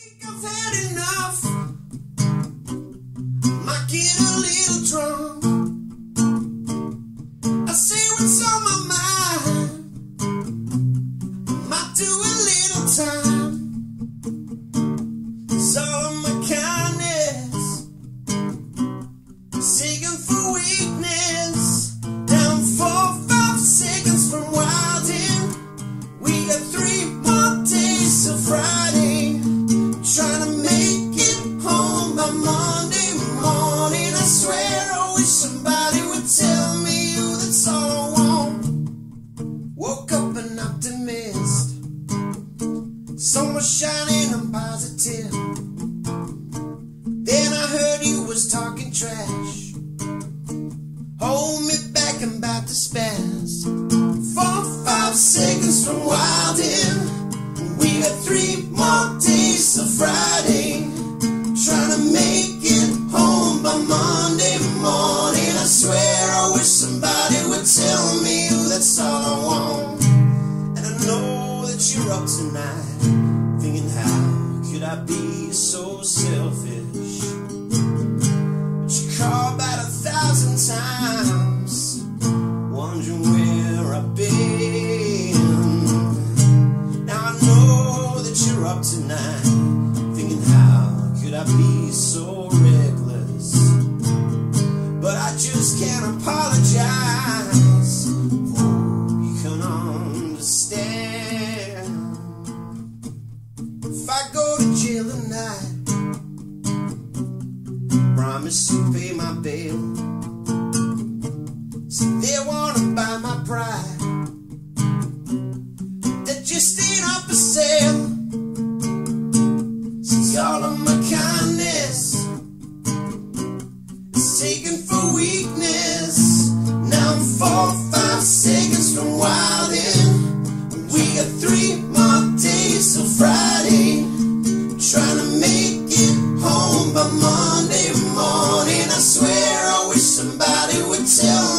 think I've had enough. Might get a little drunk. I say what's on my mind. Might do a little time. It's all of my kindness, seeking for weakness. Down 4-5 seconds from wilding. We got 3 more days till Friday. Trying to make it home by Monday morning. I swear I wish somebody would tell me you, that's all I want. Woke up an optimist, sun was shining, I'm positive. Then I heard you was talking trash. Hold me back, I'm about to spaz. 4-5 seconds from wilding. We got 3 more days till Friday. Trying to make it home by Monday morning. I swear I wish somebody would tell me you, that's all I want. And I know that you're up tonight, thinking how could I be so selfish? But you call about 1,000 times, wondering where I've been. Now I know that you're up tonight, thinking how could I be so reckless? But I just can't apologize. Hope you can understand. If I go to jail tonight, promise to pay my bail. See, they wanna buy my pride, that just ain't up for sale. See, all of my kindness is taken for weakness. Now I'm 4-5 seconds from wilding. We got 3 more days till Friday. Trying to make it home by Monday morning. I swear I wish somebody would tell